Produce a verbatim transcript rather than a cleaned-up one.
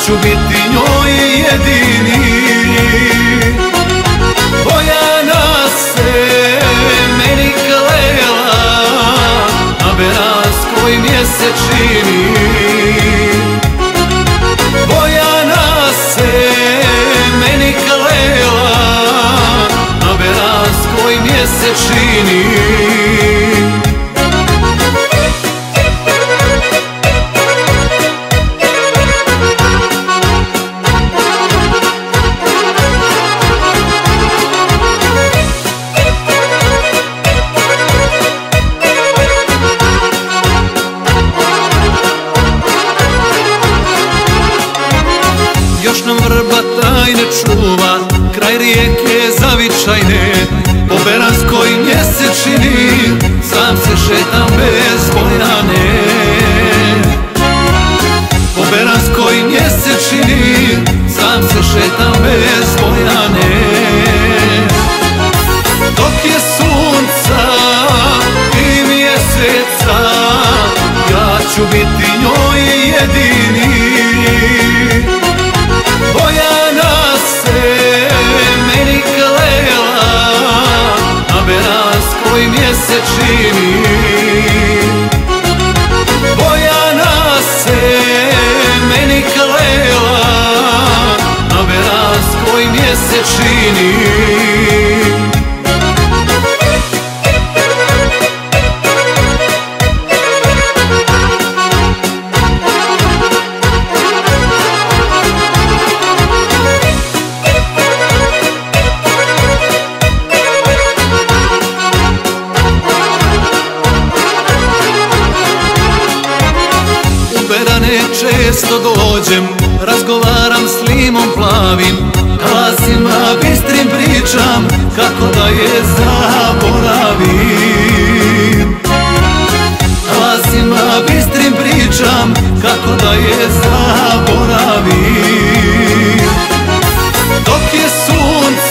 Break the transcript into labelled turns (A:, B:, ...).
A: ću biti njoj jedini. Bojana se meni klela na beranskoj mjesečini. Bojana se meni klela na beranskoj mjesečini. Još nam vrba tajne čuva kraj rijeke zavičajne. Po beranskoj mjesečini sam se šetam bez Bojane. Po beranskoj mjesečini sam se šetam bez Bojane. Dok je sunca i mjeseca, ja ću biti njoj jedini. Bojana se meni klela na beranskoj mjesečini. Bojana se meni klela na beranskoj mjesečini. Često dođem, razgovaram s limom plavim, glasima bistrim pričam kako da je zaboravim. Glasima bistrim pričam kako da je zaboravim. Dok je sunce